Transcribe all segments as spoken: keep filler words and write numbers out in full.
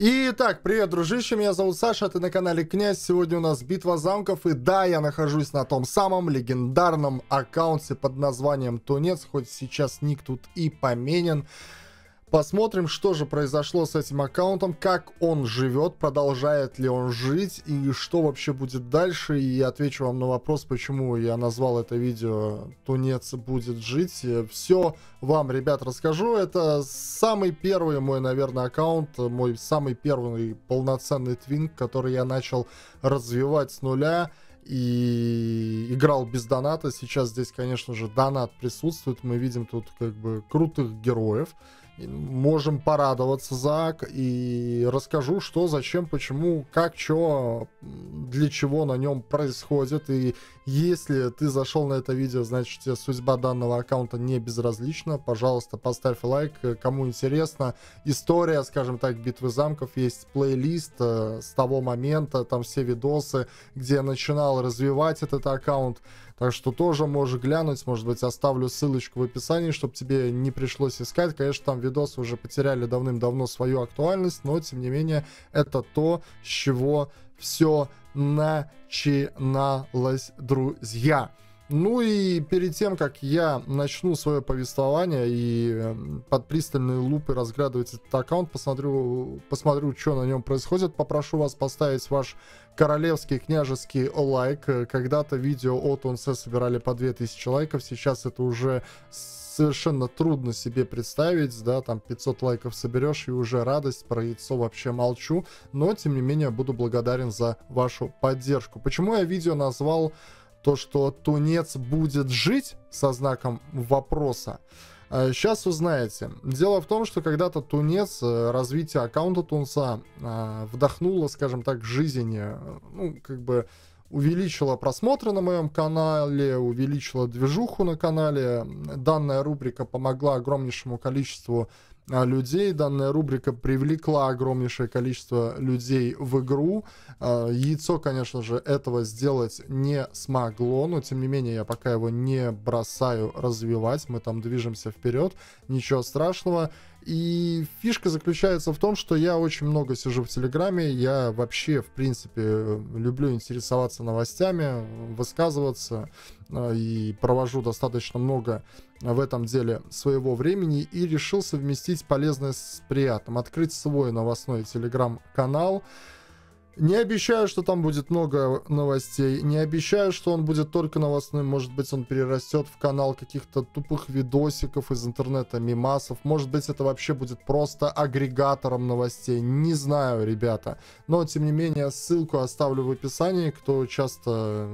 Итак, привет, дружище, меня зовут Саша, ты на канале Князь. Сегодня у нас битва замков, и да, я нахожусь на том самом легендарном аккаунте под названием Тунец, хоть сейчас ник тут и поменен. Посмотрим, что же произошло с этим аккаунтом, как он живет, продолжает ли он жить, и что вообще будет дальше. И отвечу вам на вопрос, почему я назвал это видео «Тунец будет жить». Все вам, ребят, расскажу. Это самый первый мой, наверное, аккаунт, мой самый первый полноценный твинк, который я начал развивать с нуля. И играл без доната. Сейчас здесь, конечно же, донат присутствует. Мы видим тут как бы крутых героев. Можем порадоваться за, и расскажу, что, зачем, почему, как, что, для чего на нем происходит. И если ты зашел на это видео, значит, тебе судьба данного аккаунта не безразлична. Пожалуйста, поставь лайк, кому интересно. История, скажем так, битвы замков, есть плейлист э, с того момента, там все видосы, где я начинал развивать этот аккаунт. Так что тоже можешь глянуть, может быть, оставлю ссылочку в описании, чтобы тебе не пришлось искать. Конечно, там видосы уже потеряли давным-давно свою актуальность, но, тем не менее, это то, с чего все начиналось, друзья. Ну и перед тем, как я начну свое повествование и под пристальной лупой разглядывать этот аккаунт, посмотрю, посмотрю, что на нем происходит, попрошу вас поставить ваш королевский княжеский лайк. Когда-то видео о Тунце собирали по две тысячи лайков, сейчас это уже совершенно трудно себе представить, да, там пятьсот лайков соберешь и уже радость, про яйцо вообще молчу, но тем не менее буду благодарен за вашу поддержку. Почему я видео назвал то, что Тунец будет жить, со знаком вопроса? Сейчас узнаете. Дело в том, что когда-то Тунец, развитие аккаунта Тунца вдохнуло, скажем так, жизнь, ну, как бы увеличила просмотры на моем канале, увеличила движуху на канале. Данная рубрика помогла огромнейшему количеству людей. Данная рубрика привлекла огромнейшее количество людей в игру. Яйцо, конечно же, этого сделать не смогло, но тем не менее я пока его не бросаю развивать. Мы там движемся вперед, ничего страшного. И фишка заключается в том, что я очень много сижу в Телеграме, я вообще, в принципе, люблю интересоваться новостями, высказываться, и провожу достаточно много в этом деле своего времени, и решил совместить полезное с приятным, открыть свой новостной Телеграм-канал. Не обещаю, что там будет много новостей, не обещаю, что он будет только новостным, может быть, он перерастет в канал каких-то тупых видосиков из интернета, мемасов, может быть, это вообще будет просто агрегатором новостей, не знаю, ребята, но, тем не менее, ссылку оставлю в описании, кто часто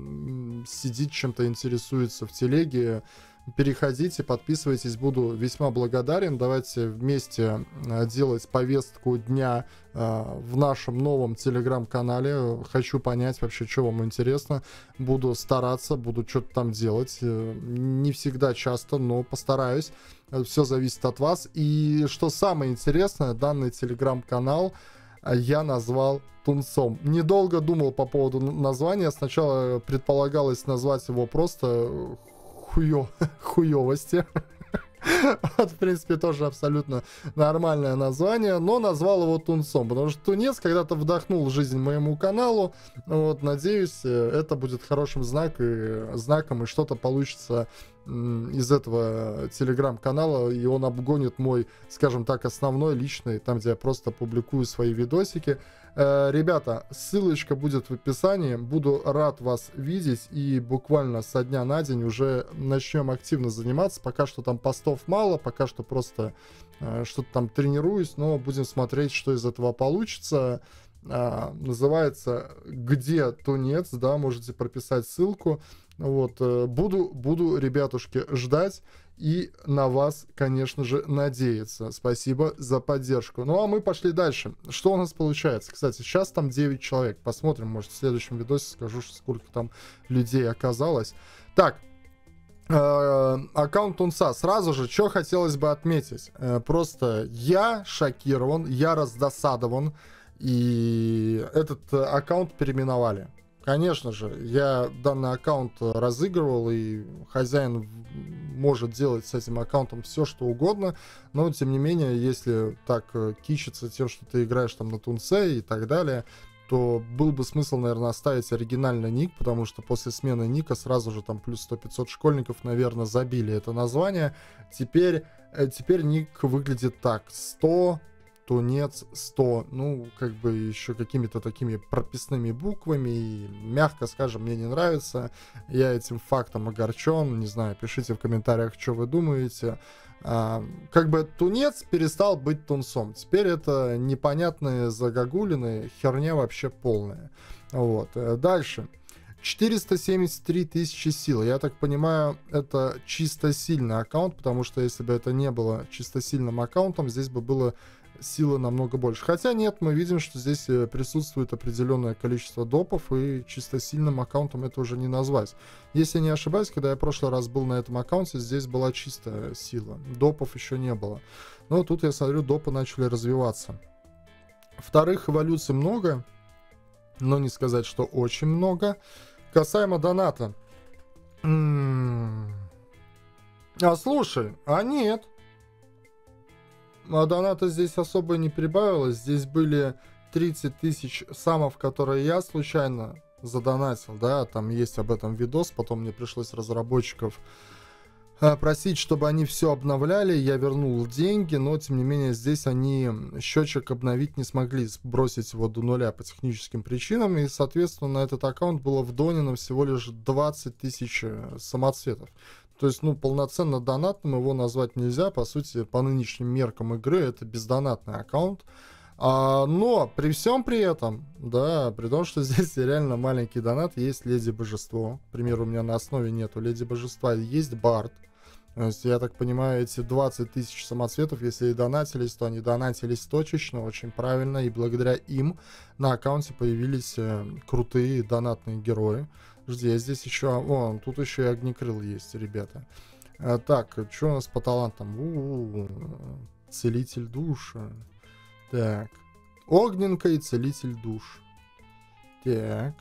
сидит, чем-то интересуется в телеге. Переходите, подписывайтесь, буду весьма благодарен. Давайте вместе делать повестку дня э, в нашем новом телеграм-канале. Хочу понять вообще, что вам интересно. Буду стараться, буду что-то там делать. Не всегда часто, но постараюсь. Все зависит от вас. И что самое интересное, данный телеграм-канал я назвал Тунцом. Недолго думал по поводу названия. Сначала предполагалось назвать его просто Хуё, хуёвости. Вот, в принципе, тоже абсолютно нормальное название, но назвал его Тунцом, потому что Тунец когда-то вдохнул жизнь моему каналу. Вот, надеюсь, это будет хорошим знак и, знаком, и что-то получится из этого телеграм-канала, и он обгонит мой, скажем так, основной, личный, там, где я просто публикую свои видосики. Ребята, ссылочка будет в описании. Буду рад вас видеть, и буквально со дня на день уже начнем активно заниматься. Пока что там постов мало, пока что просто э, что-то там тренируюсь, но будем смотреть, что из этого получится. А, называется «Где Тунец?», да, можете прописать ссылку. Вот, э, буду, буду, ребятушки, ждать и на вас, конечно же, надеяться. Спасибо за поддержку. Ну, а мы пошли дальше. Что у нас получается? Кстати, сейчас там девять человек. Посмотрим, может, в следующем видосе скажу, сколько там людей оказалось. Так, э, аккаунт Тунца. Сразу же, что хотелось бы отметить. Э, просто я шокирован, я раздосадован. И этот аккаунт переименовали. конечно же, я данный аккаунт разыгрывал, и хозяин может делать с этим аккаунтом все, что угодно, но, тем не менее, если так э, кичиться тем, что ты играешь там на Тунце и так далее, то был бы смысл, наверное, оставить оригинальный ник, потому что после смены ника сразу же там плюс сто-пятьсот школьников, наверное, забили это название. Теперь, э, теперь ник выглядит так: сто, Тунец сто, ну, как бы еще какими-то такими прописными буквами, и, мягко скажем, мне не нравится. Я этим фактом огорчен, не знаю, пишите в комментариях, что вы думаете. А, как бы Тунец перестал быть Тунцом. Теперь это непонятные загогулины, херня вообще полная. Вот. Дальше. четыреста семьдесят три тысячи сил. Я так понимаю, это чисто сильный аккаунт, потому что если бы это не было чисто сильным аккаунтом, здесь бы было силы намного больше. Хотя нет, мы видим, что здесь присутствует определенное количество допов, и чисто сильным аккаунтом это уже не назвать. Если не ошибаюсь, когда я в прошлый раз был на этом аккаунте, здесь была чистая сила. Допов еще не было. Но тут я смотрю, допы начали развиваться. Вторых эволюций много, но не сказать, что очень много. Касаемо доната. М-м-м. А слушай, а нет. А доната здесь особо не прибавилось. Здесь были тридцать тысяч самов, которые я случайно задонатил, да, там есть об этом видос, потом мне пришлось разработчиков а, просить, чтобы они все обновляли, я вернул деньги, но тем не менее здесь они счетчик обновить не смогли, сбросить его до нуля по техническим причинам, и, соответственно, на этот аккаунт было вдонено всего лишь двадцать тысяч самоцветов. То есть, ну, полноценно донатным его назвать нельзя. По сути, по нынешним меркам игры это бездонатный аккаунт. А, но при всем при этом, да, при том, что здесь реально маленький донат, есть Леди Божество. К примеру, у меня на основе нету Леди Божества, есть Бард. То есть, я так понимаю, эти двадцать тысяч самоцветов, если и донатились, то они донатились точечно, очень правильно. И благодаря им на аккаунте появились э, крутые донатные герои. Жди, я здесь еще... О, тут еще и огнекрыл есть, ребята. А, так, что у нас по талантам? У-у-у. Целитель душ. Так. Огненка и целитель душ. Так.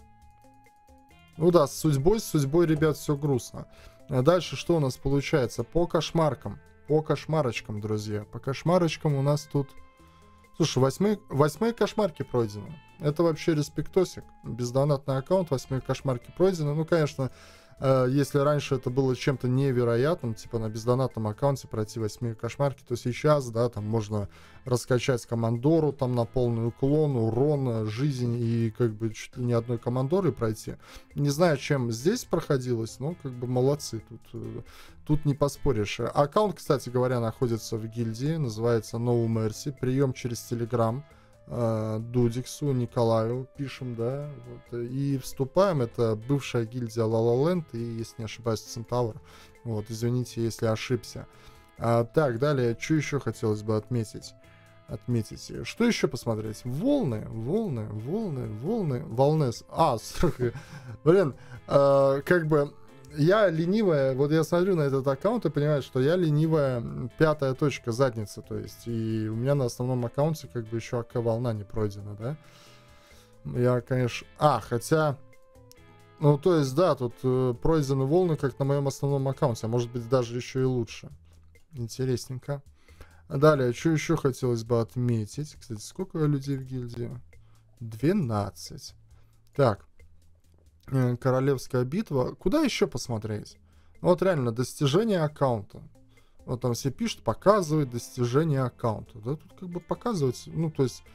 Ну да, с судьбой, с судьбой, ребят, все грустно. А дальше что у нас получается? По кошмаркам. По кошмарочкам, друзья. По кошмарочкам у нас тут... Слушай, восьмые, восьмые кошмарки пройдены. Это вообще респектосик. Бездонатный аккаунт, восьмые кошмарки пройдены. Ну, конечно, э, если раньше это было чем-то невероятным, типа на бездонатном аккаунте пройти восьмые кошмарки, то сейчас, да, там можно раскачать командору там на полный уклон, урон, жизнь и как бы чуть ли не одной командоры пройти. Не знаю, чем здесь проходилось, но как бы молодцы. Тут, э, тут не поспоришь. Аккаунт, кстати говоря, находится в гильдии, называется No Mercy. Прием через Telegram. Дудиксу, Николаю пишем, да, вот, и вступаем, это бывшая гильдия La La Land и, если не ошибаюсь, Центавр, вот, извините, если ошибся. А, так, далее, что еще хотелось бы отметить? Отметить. Что еще посмотреть? Волны, волны, волны, волны, волнес. А, блин, э, как бы я ленивая, вот я смотрю на этот аккаунт и понимаю, что я ленивая пятая точка задница, то есть, и у меня на основном аккаунте как бы еще АК-волна не пройдена, да. Я, конечно... А, хотя... Ну, то есть, да, тут э, пройдены волны, как на моем основном аккаунте, а может быть даже еще и лучше. Интересненько. Далее, что еще хотелось бы отметить? Кстати, сколько людей в гильдии? двенадцать. Так. Королевская битва. Куда еще посмотреть? Вот реально, достижение аккаунта. Вот там все пишут, показывает достижение аккаунта. Да, тут как бы показывать, ну, то есть...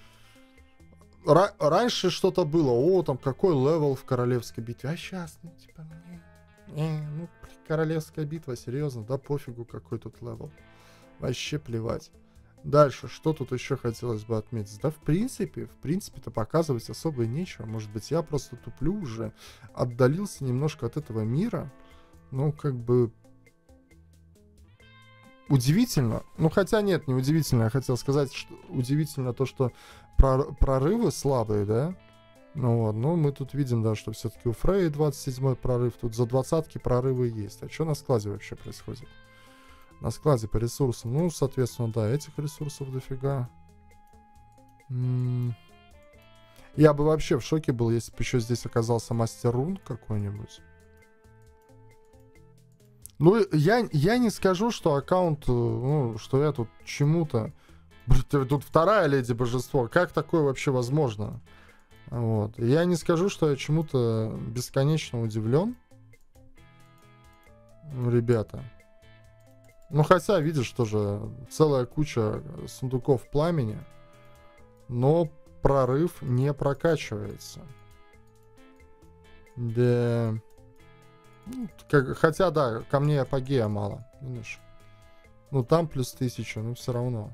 Ра- раньше что-то было, о, там какой левел в королевской битве. А сейчас, ну, типа, не, не, ну, королевская битва, серьезно, да пофигу, какой тут левел. Вообще плевать. Дальше, что тут еще хотелось бы отметить? Да, в принципе, в принципе-то показывать особо и нечего. Может быть, я просто туплю уже, отдалился немножко от этого мира. Ну, как бы... Удивительно. Ну, хотя нет, не удивительно. Я хотел сказать, что удивительно то, что прорывы слабые, да? Ну вот, ну мы тут видим, да, что все-таки у Фрей двадцать седьмой прорыв, тут за двадцатки прорывы есть. А что на складе вообще происходит? На складе по ресурсам. Ну, соответственно, да, этих ресурсов дофига. М-м- Я бы вообще в шоке был, если бы еще здесь оказался мастер рун какой-нибудь. Ну, я, я не скажу, что аккаунт, ну, что я тут чему-то... Тут вторая леди божество. Как такое вообще возможно? Вот. Я не скажу, что я чему-то бесконечно удивлен. Ребята. Ну, хотя, видишь, тоже целая куча сундуков пламени. Но прорыв не прокачивается. Да... Ну, как, хотя, да, камней апогея мало. Видишь? Ну, там плюс тысяча, но все равно.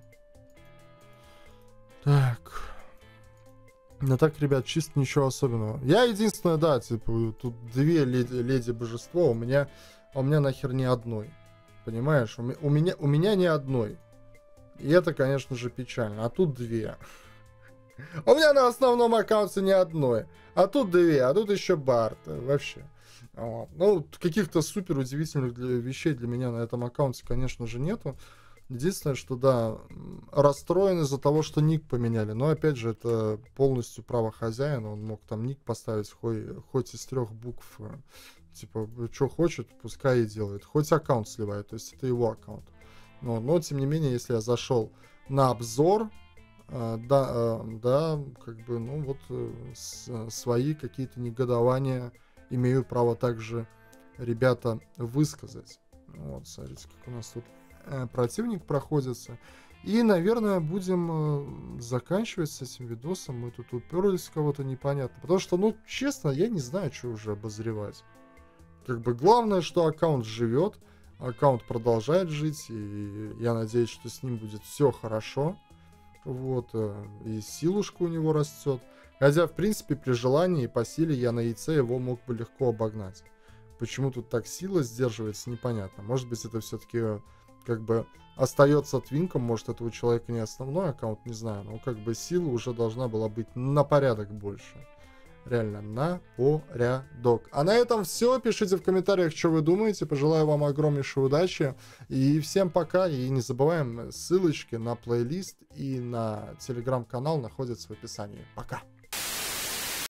Так. Ну так, ребят, чисто ничего особенного. Я единственное, да, типа, тут две леди, леди божества, у меня, у меня нахер ни одной. Понимаешь? У, у, меня, у меня ни одной. И это, конечно же, печально. А тут две. У меня на основном аккаунте ни одной. А тут две, а тут еще Барт. Вообще. Вот. Ну, каких-то супер удивительных для, вещей для меня на этом аккаунте, конечно же, нету. Единственное, что, да, расстроен из-за того, что ник поменяли. Но, опять же, это полностью право хозяина. Он мог там ник поставить хоть, хоть из трех букв. Типа, что хочет, пускай и делает. Хоть аккаунт сливает, то есть это его аккаунт. Но, но тем не менее, если я зашел на обзор, э, да, э, да, как бы, ну, вот э, с, свои какие-то негодования имею право также, ребята, высказать. Вот, смотрите, как у нас тут э, противник проходится. И, наверное, будем э, заканчивать с этим видосом. Мы тут уперлись в кого-то непонятно. Потому что, ну, честно, я не знаю, что уже обозревать. Как бы главное, что аккаунт живет. Аккаунт продолжает жить. И я надеюсь, что с ним будет все хорошо. Вот. Э, и силушка у него растет. Хотя, в принципе, при желании и по силе я на яйце его мог бы легко обогнать. Почему тут так сила сдерживается, непонятно. Может быть, это все-таки как бы остается твинком. Может, это у человека не основной аккаунт, не знаю. Но как бы сила уже должна была быть на порядок больше. Реально, на порядок. А на этом все. Пишите в комментариях, что вы думаете. Пожелаю вам огромнейшей удачи. И всем пока. И не забываем, ссылочки на плейлист и на телеграм-канал находятся в описании. Пока.